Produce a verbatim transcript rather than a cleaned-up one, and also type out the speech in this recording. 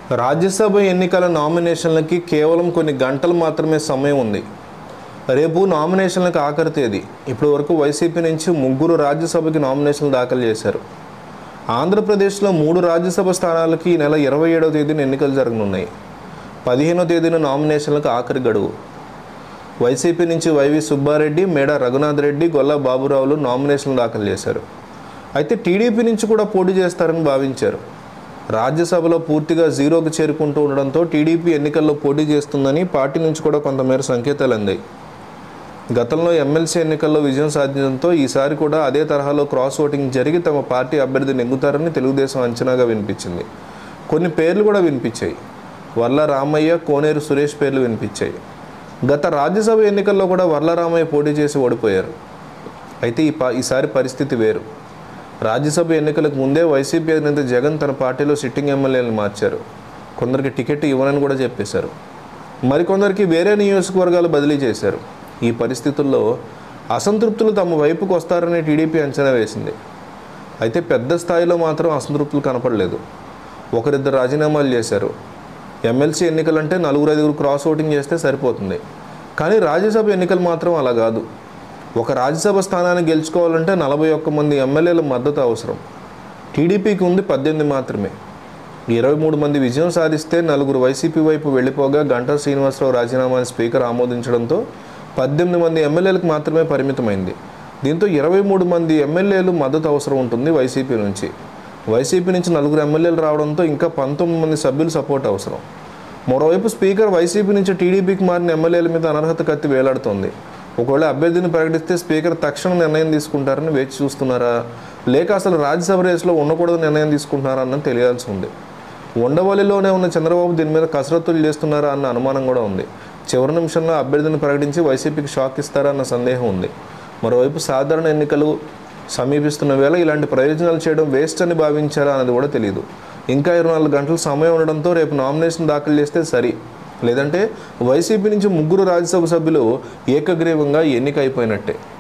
రాజ్యసభ ఎన్నికల నామినేషన్లకి కేవలం కొన్ని గంటలు మాత్రమే సమయం ఉంది. రేపు నామినేషన్లకు ఆఖరి తేదీ. ఇప్పటి వరకు వైసీపీ నుంచి ముగ్గురు రాజ్యసభకి నామినేషన్లు దాఖలు చేశారు. ఆంధ్రప్రదేశ్లో మూడు రాజ్యసభ స్థానాలకి ఈ నెల ఇరవై ఏడవ తేదీన ఎన్నికలు జరగనున్నాయి. పదిహేనవ తేదీన నామినేషన్లకు ఆఖరి గడువు. వైసీపీ నుంచి వైవి సుబ్బారెడ్డి, మేడ రఘునాథ్ రెడ్డి, గొల్లా బాబురావులు నామినేషన్లు దాఖలు చేశారు. అయితే టీడీపీ నుంచి కూడా పోటీ చేస్తారని భావించారు. రాజ్యసభలో పూర్తిగా జీరోకి చేరుకుంటూ ఉండడంతో టీడీపీ ఎన్నికల్లో పోటీ చేస్తుందని పార్టీ నుంచి కూడా కొంతమేర సంకేతాలు అందాయి. గతంలో ఎమ్మెల్సీ ఎన్నికల్లో విజయం సాధించడంతో ఈసారి కూడా అదే తరహాలో క్రాస్ ఓటింగ్ జరిగి తమ పార్టీ అభ్యర్థి నెగ్గుతారని తెలుగుదేశం అంచనాగా వినిపించింది. కొన్ని పేర్లు కూడా వినిపించాయి. వర్ల రామయ్య, కోనేరు సురేష్ పేర్లు వినిపించాయి. గత రాజ్యసభ ఎన్నికల్లో కూడా వర్ల రామయ్య పోటీ చేసి ఓడిపోయారు. అయితే ఈ పా ఈసారి పరిస్థితి వేరు. రాజ్యసభ ఎన్నికలకు ముందే వైసీపీ అధినేత జగన్ తన పార్టీలో సిట్టింగ్ ఎమ్మెల్యేలను మార్చారు. కొందరికి టికెట్ ఇవ్వనని కూడా చెప్పేశారు. మరికొందరికి వేరే నియోజకవర్గాలు బదిలీ చేశారు. ఈ పరిస్థితుల్లో అసంతృప్తులు తమ వైపుకు వస్తారని టీడీపీ అంచనా వేసింది. అయితే పెద్ద స్థాయిలో మాత్రం అసంతృప్తులు కనపడలేదు. ఒకరిద్దరు రాజీనామాలు చేశారు. ఎమ్మెల్సీ ఎన్నికలంటే నలుగురు ఐదుగురు క్రాస్ ఓటింగ్ చేస్తే సరిపోతుంది. కానీ రాజ్యసభ ఎన్నికలు మాత్రం అలా కాదు. ఒక రాజ్యసభ స్థానాన్ని గెలుచుకోవాలంటే నలభై ఒక్క మంది ఎమ్మెల్యేల మద్దతు అవసరం. టీడీపీకి ఉంది పద్దెనిమిది మాత్రమే. ఇరవై మూడు మంది విజయం సాధిస్తే నలుగురు వైసీపీ వైపు వెళ్ళిపోగా గంటా శ్రీనివాసరావు రాజీనామాని స్పీకర్ ఆమోదించడంతో పద్దెనిమిది మంది ఎమ్మెల్యేలకు మాత్రమే పరిమితమైంది. దీంతో ఇరవై మూడు మంది ఎమ్మెల్యేలు మద్దతు అవసరం ఉంటుంది వైసీపీ నుంచి. వైసీపీ నుంచి నలుగురు ఎమ్మెల్యేలు రావడంతో ఇంకా పంతొమ్మిది మంది సభ్యులు సపోర్ట్ అవసరం. మరోవైపు స్పీకర్ వైసీపీ నుంచి టీడీపీకి మారిన ఎమ్మెల్యేల మీద అనర్హత కత్తి వేలాడుతోంది. ఒకవేళ అభ్యర్థిని ప్రకటిస్తే స్పీకర్ తక్షణ నిర్ణయం తీసుకుంటారని వేచి చూస్తున్నారా, లేక అసలు రాజ్యసభ రేసులో ఉండకూడదు నిర్ణయం తీసుకుంటున్నారా అన్నది తెలియాల్సి ఉంది. ఉండవల్లిలోనే ఉన్న చంద్రబాబు దీని మీద కసరత్తులు చేస్తున్నారా అన్న అనుమానం కూడా ఉంది. చివరి నిమిషంలో అభ్యర్థిని ప్రకటించి వైసీపీకి షాక్ ఇస్తారా అన్న సందేహం ఉంది. మరోవైపు సాధారణ ఎన్నికలు సమీపిస్తున్న వేళ ఇలాంటి ప్రయోజనాలు చేయడం వేస్ట్ అని భావించారా అన్నది కూడా తెలియదు. ఇంకా ఇరవై నాలుగు గంటలు సమయం ఉండడంతో రేపు నామినేషన్ దాఖలు చేస్తే సరి, లేదంటే వైసీపీ నుంచి ముగ్గురు రాజ్యసభ సభ్యులు ఏకగ్రీవంగా ఎన్నిక అయిపోయినట్టే.